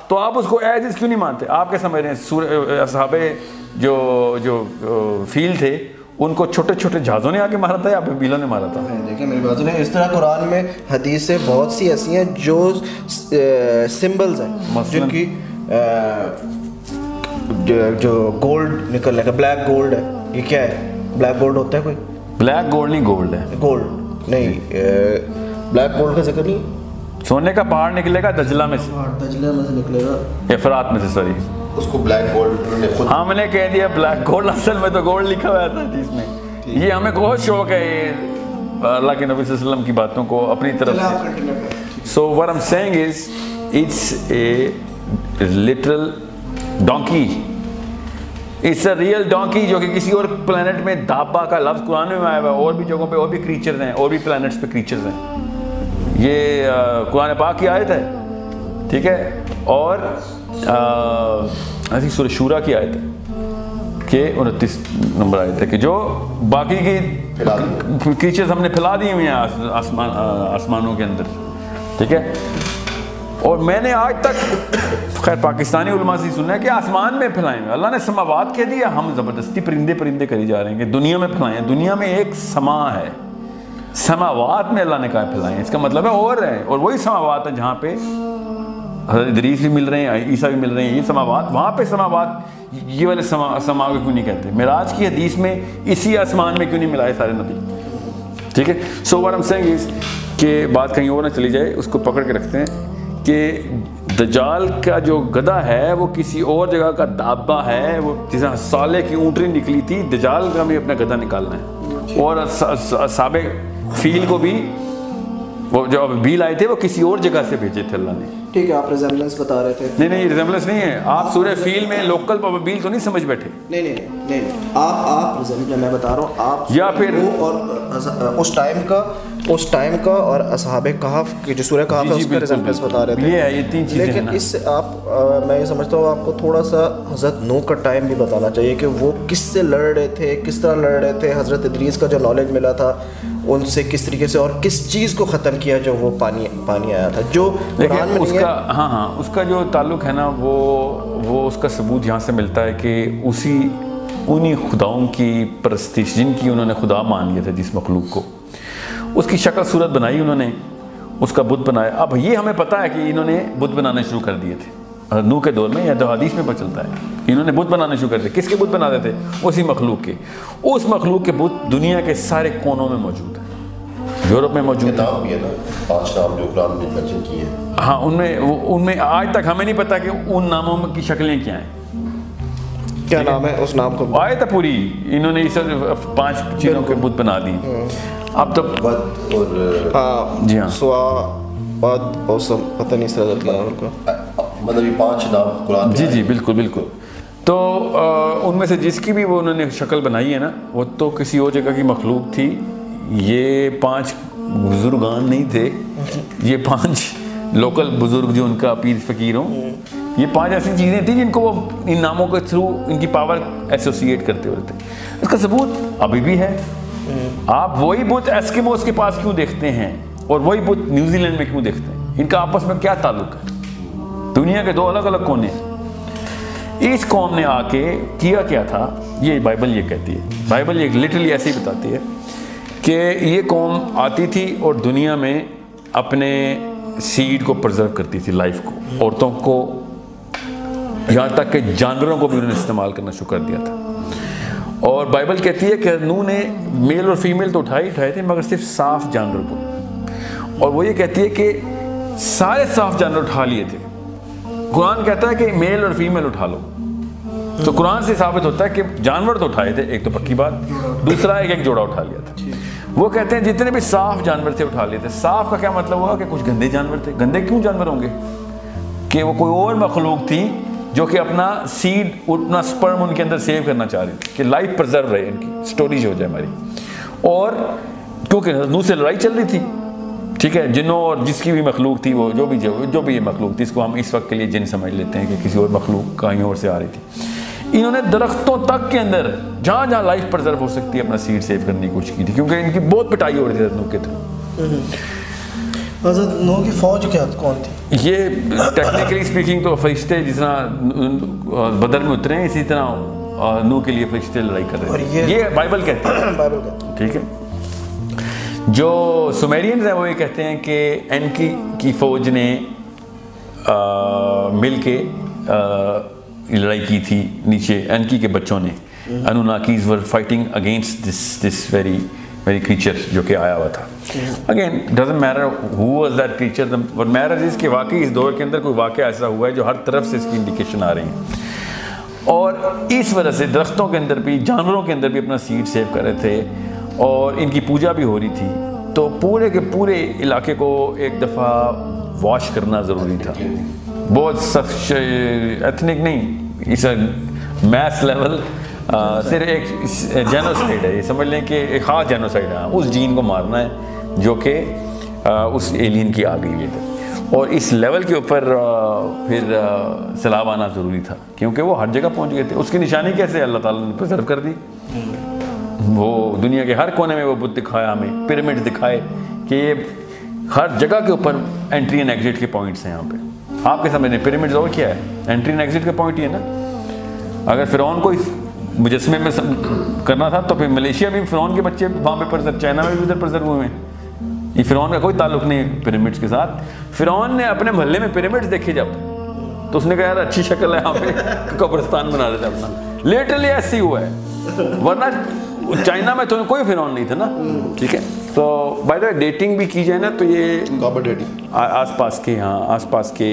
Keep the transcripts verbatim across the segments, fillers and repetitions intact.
تو آپ اس کو ایز از کیوں نہیں مانتے؟ آپ کیا سمجھ رہے ہیں اصحاب جو جو فیل تھے ان کو چھوٹے چھوٹے جہازوں نے آ کے مارا تھا یا بیلوں نے مارا تھا؟ دیکھیں میری بات سنیں, اس طرح قرآن میں حدیثیں بہت سی ایسی ہیں جو سمبلز ہیں جن کی جو گولڈ نکلنے کا, بلیک گولڈ ہے, یہ کیا ہے؟ بلیک گولڈ ہوتا ہے کوئی؟ بلیک گولڈ نہیں, گولڈ ہے. گولڈ نہیں, بلیک گولڈ کا ذکر نہیں. سونے کا پہاڑ نکلے گا دجلہ میں سے, دجلہ میں سے نکلے گا, افرات میں سے, سوری اس کو بلیک گولڈ. ہم نے کہہ دیا بلیک گولڈ, اصل میں تو گولڈ لکھا ہوا تھا حدیث میں. یہ ہمیں بہت شوق ہے اللہ کے نبی صلی اللہ علیہ وسلم کی باتوں کو اپنی طرف سے. سو what I'm saying is it's a literal donkey. It's a real donkey جو کہ کسی اور پلانٹ میں دابا کا لفظ قرآن میں آیا ہوا ہے, اور بھی جگہوں پہ اور بھی کریچرز ہیں, اور بھی پلانٹس پہ کریچرز ہیں. یہ قرآن پاک کی آیت ہے, ٹھیک ہے, اور ایسی سورہ شورا کی آیت ہے کہ انتیس نمبر آیت ہے کہ جو باقی کی کریچرز ہم نے پھیلا دیے ہوئے ہیں آسمان آسمانوں کے اندر, ٹھیک ہے. اور میں نے آج تک خیر پاکستانی علماء سے سننا ہے کہ آسمان میں پھیلائیں گے. اللہ نے سماوات کہہ دیا, ہم زبردستی پرندے پرندے کری جا رہے ہیں کہ دنیا میں پھیلائیں. دنیا میں ایک سما ہے, سماوات میں اللہ نے کہا پھیلائیں. اس کا مطلب ہے اور ہے, اور وہی سماوات ہے جہاں پہ حضرت ادریس بھی مل رہے ہیں, عیسیٰ بھی مل رہے ہیں. یہ سماوات, وہاں پہ سماوات, یہ والے سما سما کو کیوں نہیں کہتے؟ معراج کی حدیث میں اسی آسمان میں کیوں نہیں ملائے سارے نبی؟ ٹھیک ہے. سو what I'm saying is کہ بات کہیں اور نہ چلی جائے, اس کو پکڑ کے رکھتے ہیں کہ دجال کا جو گدھا ہے وہ کسی اور جگہ کا دابا ہے. وہ جیسے صالح کی اونٹنی نکلی تھی, دجال کا بھی اپنا گدھا نکالنا ہے. اور سابق فیل کو بھی, وہ جو بیل آئے تھے وہ کسی اور جگہ سے بھیجے تھے اللہ نے. ٹھیک ہے, آپ ریزمبلنس بتا رہے تھے. نہیں نہیں ریزمبلنس نہیں ہے, آپ سورہ فیل میں لوکل بیل تو نہیں سمجھ بیٹھے. نہیں نہیں نہیں, آپ آپ ریزمبلنس میں بتا رہا ہوں, آپ یا پھر اور اس ٹائم کا اس ٹائم کا اور اصحاب کہف کی جو سورہ کہف ہے اس کا ریزمبلنس بتا رہے تھے. یہ ہے, یہ تین چیزیں. لیکن اس سے آپ, میں یہ سمجھتا ہوں آپ کو تھوڑا سا حضرت نوح کا ٹائم بھی بتانا چاہیے کہ وہ کس سے لڑ رہے تھے, کس طرح لڑ رہے تھے. حضرت ادریس کا جو نالج ملا تھا ان سے کس طریقے سے, اور کس چیز کو ختم کیا جو وہ پانی پانی آیا تھا, جو قرآن میں اس کا. ہاں ہاں, اس کا جو تعلق ہے نا, وہ وہ اس کا ثبوت یہاں سے ملتا ہے کہ اسی انہی خداؤں کی پرستش جن کی انہوں نے خدا مان لیا تھا, جس مخلوق کو, اس کی شکل صورت بنائی انہوں نے, اس کا بت بنایا. اب یہ ہمیں پتہ ہے کہ انہوں نے بت بنانے شروع کر دیے تھے نوح کے دور میں, یا تو حدیث میں پتہ چلتا ہے انہوں نے بت بنانے شروع کر دیے. کس کے بت بناتے تھے؟ اسی مخلوق کے. اس مخلوق کے بت دنیا کے سارے کونوں میں موجود ہیں, یورپ میں موجود ہے. پانچ نام جو قرآن میں مینشن کیے ہیں, ہاں ان میں ان میں آج تک ہمیں نہیں پتا کہ ان ناموں کی شکلیں کیا ہیں. کیا نام ہے اس نام کو؟ آیت ہے پوری, انہوں نے اس پانچ چیزوں کے بت بنا دی. اب تو بد اور جی ہاں سوا بد اور سب پتہ نہیں سر کا مطلب یہ پانچ نام قرآن. جی جی بالکل بالکل. تو ان میں سے جس کی بھی وہ انہوں نے شکل بنائی ہے نا, وہ تو کسی اور جگہ کی مخلوق تھی. یہ پانچ بزرگان نہیں تھے, یہ پانچ لوکل بزرگ جو ان کا پیر فقیر ہوں, یہ پانچ ایسی چیزیں تھیں جن کو وہ ان ناموں کے تھرو ان کی پاور ایسوسیٹ کرتے ہوئے تھے. اس کا ثبوت ابھی بھی ہے. آپ وہی بت ایسکیموز کے پاس کیوں دیکھتے ہیں, اور وہی بت نیوزی لینڈ میں کیوں دیکھتے ہیں؟ ان کا آپس میں کیا تعلق ہے؟ دنیا کے دو الگ الگ کونے ہیں. اس قوم نے آ کے کیا کیا تھا, یہ بائبل یہ کہتی ہے, بائبل یہ لٹرلی ایسے ہی بتاتی ہے کہ یہ قوم آتی تھی اور دنیا میں اپنے سیڈ کو پرزرو کرتی تھی, لائف کو, عورتوں کو, یہاں تک کہ جانوروں کو بھی انہوں نے استعمال کرنا شروع کر دیا تھا. اور بائبل کہتی ہے کہ نوح نے میل اور فیمیل تو اٹھائے اٹھائے تھے مگر صرف صاف جانور کو, اور وہ یہ کہتی ہے کہ سارے صاف جانور اٹھا لیے تھے. قرآن کہتا ہے کہ میل اور فیمیل اٹھا لو, تو قرآن سے ثابت ہوتا ہے کہ جانور تو اٹھائے تھے, ایک تو پکی بات, دوسرا ایک ایک جوڑا اٹھا لیا تھا. وہ کہتے ہیں جتنے بھی صاف جانور تھے اٹھا لیے تھے. صاف کا کیا مطلب ہوا کہ کچھ گندے جانور تھے. گندے کیوں جانور ہوں گے؟ کہ وہ کوئی اور مخلوق تھی جو کہ اپنا سیڈ, اپنا سپرم ان کے اندر سیو کرنا چاہ رہی تھی کہ لائف پرزرو رہے, ان کی اسٹوریج ہو جائے ہماری. اور کیونکہ نوح سے لڑائی چل رہی تھی, ٹھیک ہے, جنوں اور جس کی بھی مخلوق تھی, وہ جو بھی جو بھی یہ مخلوق تھی, اس کو ہم اس وقت کے لیے جن سمجھ لیتے ہیں کہ کسی اور مخلوق کہیں اور سے آ رہی تھی. انہوں نے درختوں تک کے اندر جہاں جہاں لائف پرزرو ہو سکتی ہے اپنا سیڈ سیو کرنے کی کوشش کی تھی, کیونکہ ان کی بہت پٹائی ہو رہی تھی نوح کے تھرو. حضرت نو کی فوج کیا کون تھی؟ یہ ٹیکنیکلی اسپیکنگ تو فرشتے جس طرح بدر میں اترے ہیں اسی طرح نو کے لیے فرشتے لڑائی کر رہے ہیں، یہ بائبل کہتے ہیں، بائبل کہتے ہیں، ٹھیک ہے۔ جو سومیرینز ہیں وہ یہ کہتے ہیں کہ اینکی کی فوج نے مل کے لڑائی کی تھی نیچے، اینکی کے بچوں نے، Anunnakis were fighting against this this very very creature جو کہ آیا ہوا تھا۔ Again doesn't matter who was that creature, what matters is کہ واقعی اس دور کے اندر کوئی واقعہ ایسا ہوا ہے جو ہر طرف سے اس کی انڈیکیشن آ رہی ہیں، اور اس وجہ سے درختوں کے اندر بھی، جانوروں کے اندر بھی اپنا سیڈ سیو کر رہے تھے، اور ان کی پوجا بھی ہو رہی تھی۔ تو پورے کے پورے علاقے کو ایک دفعہ واش کرنا ضروری تھا، بہت سخت ایتھنک نہیں، اس میس لیول، صرف ایک جینوسائڈ ہے، یہ سمجھ لیں کہ ایک خاص جینوسائڈ ہے، اس جین کو مارنا ہے جو کہ اس ایلین کی آ گئی ہے، اور اس لیول کے اوپر پھر سیلاب آنا ضروری تھا کیونکہ وہ ہر جگہ پہنچ گئے تھے۔ اس کی نشانی کیسے اللہ تعالیٰ نے پرزرو کر دی، وہ دنیا کے ہر کونے میں وہ بت دکھایا ہمیں، پیرامڈ دکھائے کہ یہ ہر جگہ کے اوپر انٹری اینڈ ایگزٹ کے پوائنٹس ہیں۔ یہاں پہ آپ کے سمجھنے پیرامڈز اور کیا ہے، انٹری اینڈ ایگزٹ کے پوائنٹ ہی ہے نا۔ اگر فرعون کو اس مجسمے میں کرنا تھا تو پھر ملیشیا بھی فرعون کے بچے وہاں پہ پرزر، چائنا میں بھی ادھر پرزر ہوئے ہیں، یہ فرعون کا کوئی تعلق نہیں پیرامڈس کے ساتھ۔ فرعون نے اپنے محلے میں پیرامڈس دیکھے جب تو اس نے کہا یار اچھی شکل ہے، یہاں پہ قبرستان بنا دیتے اپنا، لیٹرلی ایسے ہی ہوا ہے، ورنہ چائنا میں تو کوئی فرعون نہیں تھا نا، ٹھیک ہے۔ تو بائی دا وے ڈیٹنگ بھی کی جائے نا تو یہ آس پاس کے، ہاں آس پاس کے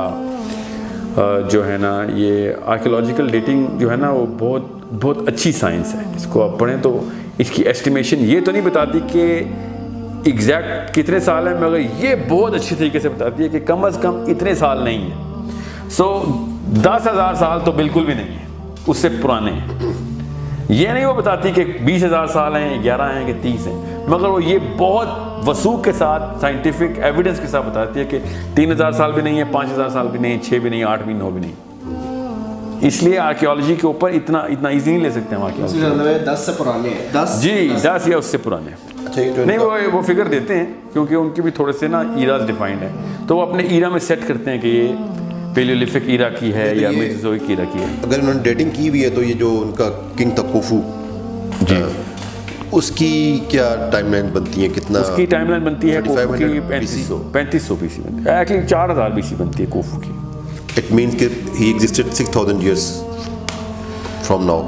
جو ہے نا، یہ آرکیولوجیکل ڈیٹنگ جو ہے نا وہ بہت بہت اچھی سائنس ہے، اس کو آپ پڑھیں تو اس کی ایسٹیمیشن یہ تو نہیں بتاتی کہ ایگزیکٹ کتنے سال ہیں، مگر یہ بہت اچھی طریقے سے بتاتی ہے کہ کم از کم اتنے سال نہیں ہیں، سو دس ہزار سال تو بالکل بھی نہیں ہے، اس سے پرانے ہیں۔ یہ نہیں وہ بتاتی کہ بیس ہزار سال ہیں، گیارہ ہیں کہ تیس ہیں، مگر وہ یہ بہت وثوق کے ساتھ سائنٹیفک ایویڈنس کے ساتھ بتاتی ہے کہ تین ہزار سال بھی نہیں ہے، پانچ ہزار سال بھی نہیں، چھ بھی نہیں، آٹھ بھی، نو بھی نہیں۔ اس لیے آرکیولوجی کے اوپر اتنا اتنا ایزی نہیں لے سکتے ہم آرکیولوجی، دس سے پرانے ہیں، دس جی دس یا اس سے پرانے نہیں، وہ وہ فگر دیتے ہیں کیونکہ ان کے بھی تھوڑے سے نا ایراز ڈیفائنڈ ہیں، تو وہ اپنے ایرا میں سیٹ کرتے ہیں کہ یہ پیلیولتھک ایرا کی ہے یا میزوزوئک ایرا کی ہے۔ اگر انہوں نے ڈیٹنگ کی ہوئی ہے تو یہ جو ان کا کنگ تھا کوفو، جی اس کی کیا ٹائم لائن بنتی ہے، کتنا اس کی ٹائم لائن بنتی ہے کوفو کی پینتیس سو پینتیس سو بی سی بنتی ہے، ایکچولی چار ہزار بی سی بنتی ہے کوفو کی۔ اٹ مینس کہ he existed six thousand years from now,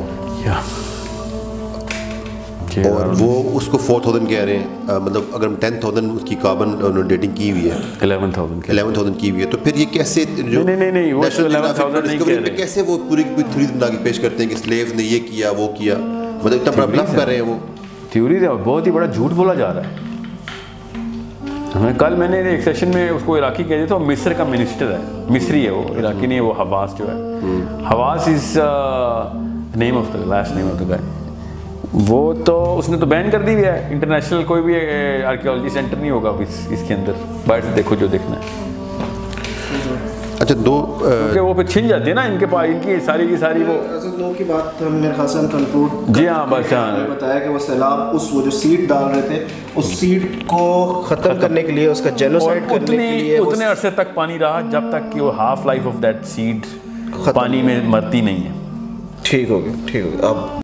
اور وہ اس کو فور تھاؤزینڈ کہہ رہے ہیں، مطلب اگر ہم ٹین تھاؤزینڈ اس کی کاربن انہوں نے ڈیٹنگ کی ہوئی ہے، الیون تھاؤزینڈ الیون تھاؤزینڈ کی ہوئی ہے، تو پھر یہ کیسے نہیں نہیں نہیں وہ الیون تھاؤزینڈ نہیں کہہ رہے، کیسے وہ پوری پوری تھیوریز بنا کے پیش کرتے ہیں کہ سلیوز نے یہ کیا وہ کیا، مطلب اتنا بڑا بلف کر رہے ہیں وہ تھیوریز ہے، بہت ہی بڑا جھوٹ بولا جا رہا ہے۔ ہمیں کل میں نے ایک سیشن میں اس کو عراقی کہہ دیا تھا، مصر کا منسٹر ہے، مصری ہے وہ، عراقی نہیں ہے وہ، حواس جو ہے، Hawass is name of the last name of the guy, وہ تو اس نے تو بین کر دی ہوئی ہے، انٹرنیشنل کوئی بھی آرکیولوجی سینٹر نہیں ہوگا اس اس کے اندر، باہر سے دیکھو جو دیکھنا ہے۔ اچھا دو کہ وہ پھر چھن جاتی ہے نا ان کے پاس، ان کی ساری کی ساری وہ نو کی بات میرے خیال سے ہم کنکلوڈ، جی ہاں بس ہاں بتایا کہ وہ سیلاب اس وہ جو سیڈ ڈال رہے تھے اس سیڈ کو ختم کرنے کے لیے، اس کا جینوسائڈ کرنے کے لیے، اتنے عرصے تک پانی رہا جب تک کہ وہ half life of that seed پانی میں مرتی نہیں ہے۔ ٹھیک ہوگی ٹھیک ہوگی اب